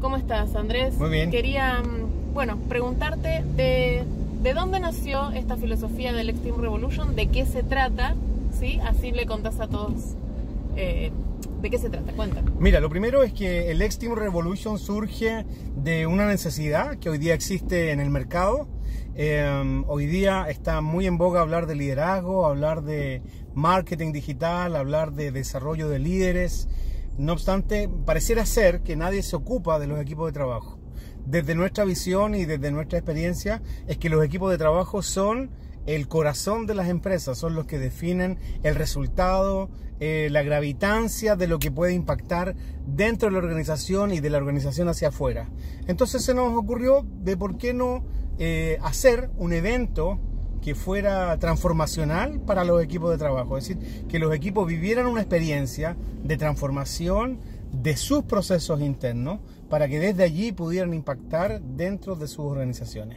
¿Cómo estás, Andrés? Muy bien. Quería, bueno, preguntarte de dónde nació esta filosofía del X-Team Revolution, de qué se trata, ¿sí? Así le contás a todos de qué se trata. Cuéntame. Mira, lo primero es que el X-Team Revolution surge de una necesidad que hoy día existe en el mercado. Hoy día está muy en boga hablar de liderazgo, hablar de marketing digital, hablar de desarrollo de líderes. No obstante, pareciera ser que nadie se ocupa de los equipos de trabajo. Desde nuestra visión y desde nuestra experiencia es que los equipos de trabajo son el corazón de las empresas, son los que definen el resultado, la gravitancia de lo que puede impactar dentro de la organización y de la organización hacia afuera. Entonces se nos ocurrió de por qué no hacer un evento que fuera transformacional para los equipos de trabajo, es decir, que los equipos vivieran una experiencia de transformación de sus procesos internos para que desde allí pudieran impactar dentro de sus organizaciones.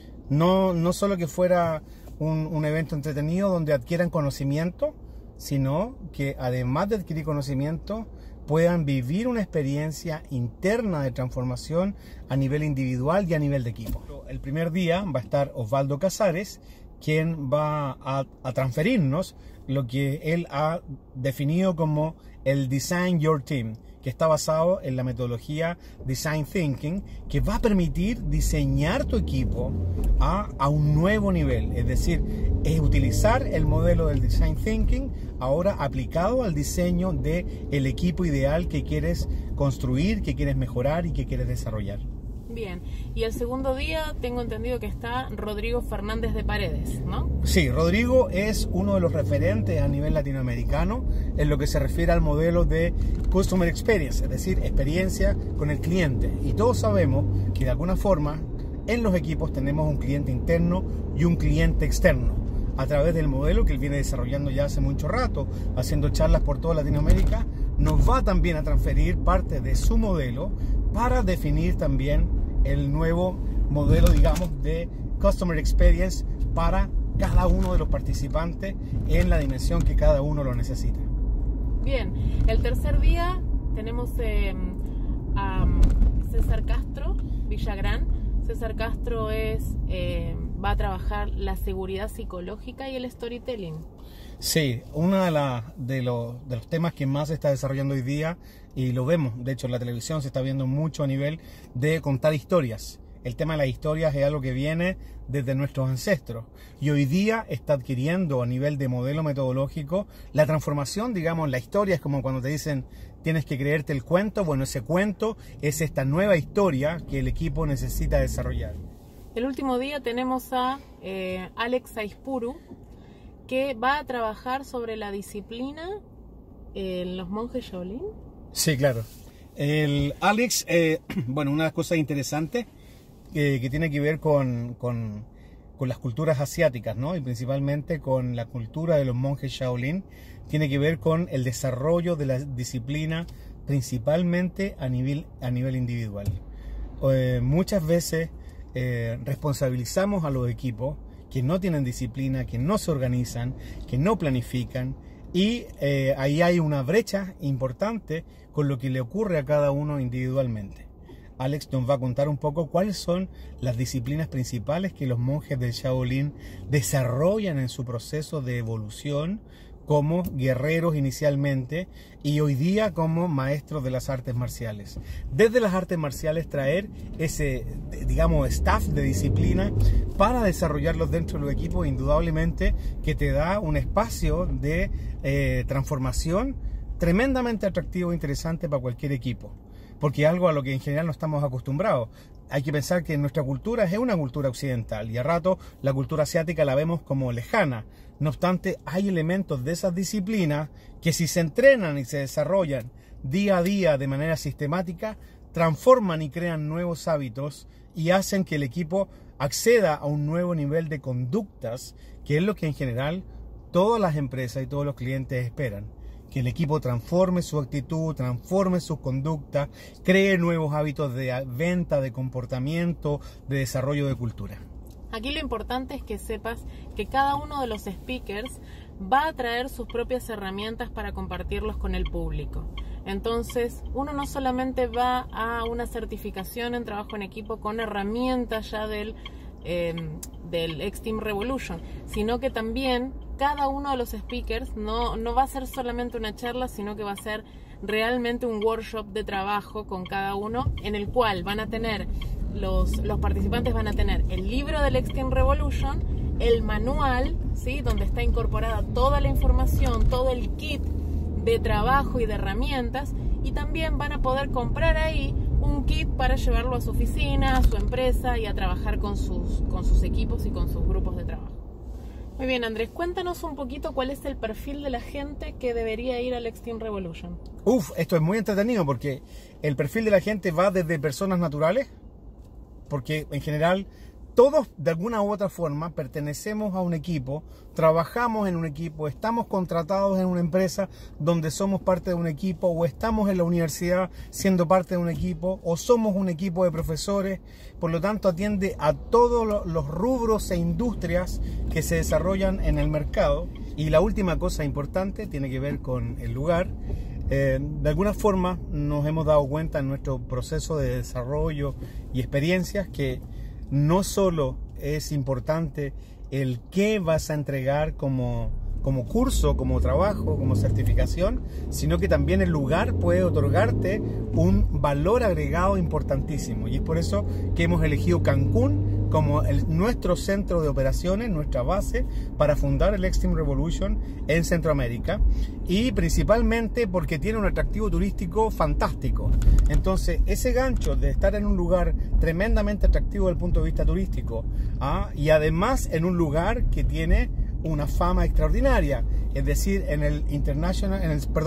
No solo que fuera un evento entretenido donde adquieran conocimiento, sino que además de adquirir conocimiento puedan vivir una experiencia interna de transformación a nivel individual y a nivel de equipo. El primer día va a estar Osvaldo Casares, quien va a transferirnos lo que él ha definido como el Design Your Team, que está basado en la metodología Design Thinking, que va a permitir diseñar tu equipo a un nuevo nivel. Es decir, es utilizar el modelo del Design Thinking ahora aplicado al diseño del equipo ideal que quieres construir, que quieres mejorar y que quieres desarrollar. Bien, y el segundo día tengo entendido que está Rodrigo Fernández de Paredes, ¿no? Sí, Rodrigo es uno de los referentes a nivel latinoamericano en lo que se refiere al modelo de Customer Experience, es decir, experiencia con el cliente. Y todos sabemos que de alguna forma en los equipos tenemos un cliente interno y un cliente externo. A través del modelo que él viene desarrollando ya hace mucho rato, haciendo charlas por toda Latinoamérica, nos va también a transferir parte de su modelo para definir también el nuevo modelo, digamos, de Customer Experience para cada uno de los participantes en la dimensión que cada uno lo necesita. Bien, el tercer día tenemos a César Castro, Villagrán. César Castro va a trabajar la seguridad psicológica y el storytelling. Sí, uno de los temas que más se está desarrollando hoy día, y lo vemos, de hecho en la televisión se está viendo mucho a nivel de contar historias. El tema de las historias es algo que viene desde nuestros ancestros y hoy día está adquiriendo a nivel de modelo metodológico la transformación, digamos, la historia es como cuando te dicen tienes que creerte el cuento. Bueno, ese cuento es esta nueva historia que el equipo necesita desarrollar. El último día tenemos a Alex Aispuru, que va a trabajar sobre la disciplina en los monjes Shaolin. Sí, claro. El Alex, bueno, una de las cosas interesantes que tiene que ver con las culturas asiáticas, ¿no? Y principalmente con la cultura de los monjes Shaolin, tiene que ver con el desarrollo de la disciplina principalmente a nivel individual. Muchas veces responsabilizamos a los equipos que no tienen disciplina, que no se organizan, que no planifican, y ahí hay una brecha importante con lo que le ocurre a cada uno individualmente. Alex nos va a contar un poco cuáles son las disciplinas principales que los monjes del Shaolin desarrollan en su proceso de evolución como guerreros inicialmente y hoy día como maestros de las artes marciales. Desde las artes marciales traer ese, digamos, staff de disciplina para desarrollarlos dentro del equipo, indudablemente que te da un espacio de transformación tremendamente atractivo e interesante para cualquier equipo, porque es algo a lo que en general no estamos acostumbrados. Hay que pensar que nuestra cultura es una cultura occidental y a rato la cultura asiática la vemos como lejana. No obstante, hay elementos de esas disciplinas que si se entrenan y se desarrollan día a día de manera sistemática, transforman y crean nuevos hábitos y hacen que el equipo acceda a un nuevo nivel de conductas, que es lo que en general todas las empresas y todos los clientes esperan. Que el equipo transforme su actitud, transforme sus conductas, cree nuevos hábitos de venta, de comportamiento, de desarrollo de cultura. Aquí lo importante es que sepas que cada uno de los speakers va a traer sus propias herramientas para compartirlos con el público. Entonces, uno no solamente va a una certificación en trabajo en equipo con herramientas ya del X-Team Revolution, sino que también cada uno de los speakers no va a ser solamente una charla, sino que va a ser realmente un workshop de trabajo con cada uno, en el cual van a tener los participantes van a tener el libro del X-Team Revolution, el manual, ¿sí?, donde está incorporada toda la información, todo el kit de trabajo y de herramientas, y también van a poder comprar ahí un kit para llevarlo a su oficina, a su empresa y a trabajar con sus equipos y con sus grupos de trabajo. Muy bien, Andrés, cuéntanos un poquito cuál es el perfil de la gente que debería ir al X-Team Revolution. Esto es muy entretenido porque el perfil de la gente va desde personas naturales, porque en general todos de alguna u otra forma pertenecemos a un equipo, trabajamos en un equipo, estamos contratados en una empresa donde somos parte de un equipo, o estamos en la universidad siendo parte de un equipo, o somos un equipo de profesores. Por lo tanto, atiende a todos los rubros e industrias que se desarrollan en el mercado. Y la última cosa importante tiene que ver con el lugar. De alguna forma nos hemos dado cuenta en nuestro proceso de desarrollo y experiencias que no solo es importante el qué vas a entregar como curso, como trabajo, como certificación, sino que también el lugar puede otorgarte un valor agregado importantísimo. Y es por eso que hemos elegido Cancún como nuestro centro de operaciones, nuestra base para fundar el X-Team Revolution en Centroamérica, y principalmente porque tiene un atractivo turístico fantástico. Entonces, ese gancho de estar en un lugar tremendamente atractivo desde el punto de vista turístico, y además en un lugar que tiene una fama extraordinaria, es decir, en el International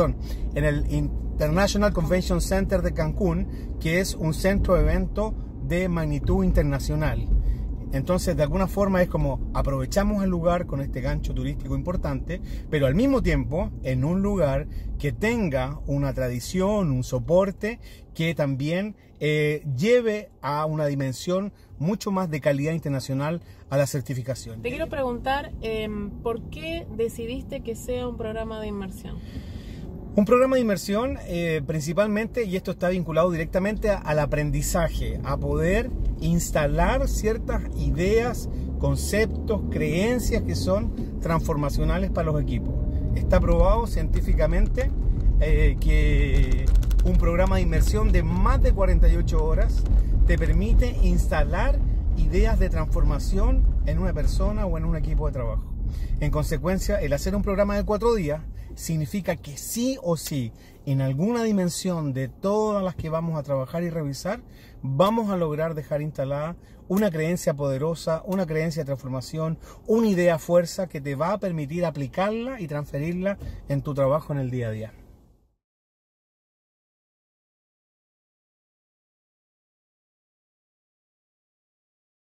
Convention Center de Cancún, que es un centro de evento de magnitud internacional. Entonces, de alguna forma es como aprovechamos el lugar con este gancho turístico importante, pero al mismo tiempo en un lugar que tenga una tradición, un soporte que también lleve a una dimensión mucho más de calidad internacional a la certificación. Te quiero preguntar, ¿por qué decidiste que sea un programa de inmersión? Un programa de inmersión principalmente, y esto está vinculado directamente al aprendizaje, a poder instalar ciertas ideas, conceptos, creencias que son transformacionales para los equipos. Está probado científicamente que un programa de inmersión de más de 48 horas te permite instalar ideas de transformación en una persona o en un equipo de trabajo. En consecuencia, el hacer un programa de 4 días significa que sí o sí, en alguna dimensión de todas las que vamos a trabajar y revisar, vamos a lograr dejar instalada una creencia poderosa, una creencia de transformación, una idea fuerza que te va a permitir aplicarla y transferirla en tu trabajo en el día a día.